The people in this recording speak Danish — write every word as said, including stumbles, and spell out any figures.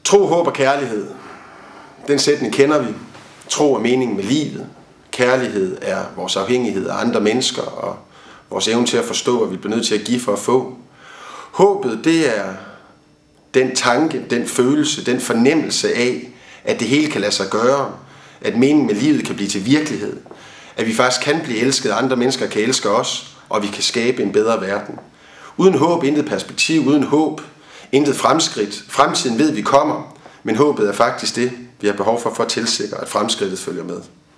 Tro, håb og kærlighed. Den sætning kender vi. Tro er meningen med livet. Kærlighed er vores afhængighed af andre mennesker og vores evne til at forstå, at vi bliver nødt til at give for at få. Håbet, det er den tanke, den følelse, den fornemmelse af, at det hele kan lade sig gøre, at meningen med livet kan blive til virkelighed, at vi faktisk kan blive elsket, andre mennesker kan elske os, og vi kan skabe en bedre verden. Uden håb, intet perspektiv, uden håb, intet fremskridt. Fremtiden ved vi kommer, men håbet er faktisk det, vi har behov for for at tilsikre, at fremskridtet følger med.